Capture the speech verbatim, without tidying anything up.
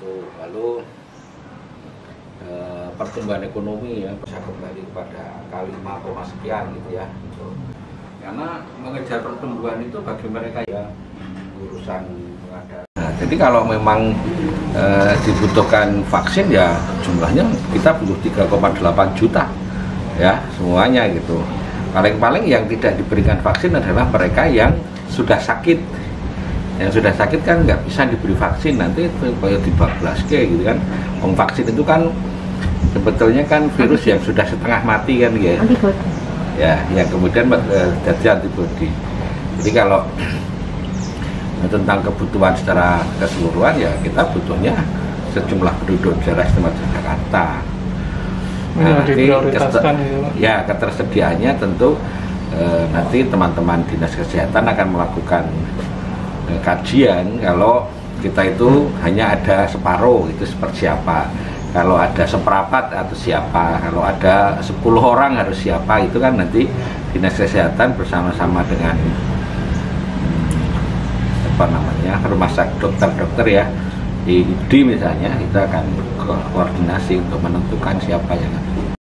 Itu lalu eh, pertumbuhan ekonomi ya bisa kembali pada angka lima koma sekian gitu ya. Karena mengejar pertumbuhan itu bagi mereka ya urusan pengadaan. Nah, jadi kalau memang eh, dibutuhkan vaksin ya jumlahnya kita butuh tiga koma delapan juta ya semuanya gitu. Paling-paling yang tidak diberikan vaksin adalah mereka yang sudah sakit. Yang sudah sakit kan nggak bisa diberi vaksin, nanti kayak dibablas kayak gitu kan. Om vaksin itu kan sebetulnya kan virus yang sudah setengah mati kan ya. Ya, yang kemudian uh, jadi antibodi. Jadi kalau tentang kebutuhan secara keseluruhan ya kita butuhnya sejumlah penduduk daerah istimewa Yogyakarta. Nah, nanti keter, ya ketersediaannya tentu uh, nanti teman-teman dinas kesehatan akan melakukan uh, kajian kalau kita itu hanya ada separuh itu seperti siapa. Kalau ada seperapat atau siapa, kalau ada sepuluh orang harus siapa, itu kan nanti dinas kesehatan bersama-sama dengan apa namanya rumah sakit dokter-dokter ya di I D misalnya, kita akan koordinasi untuk menentukan siapa yang ada.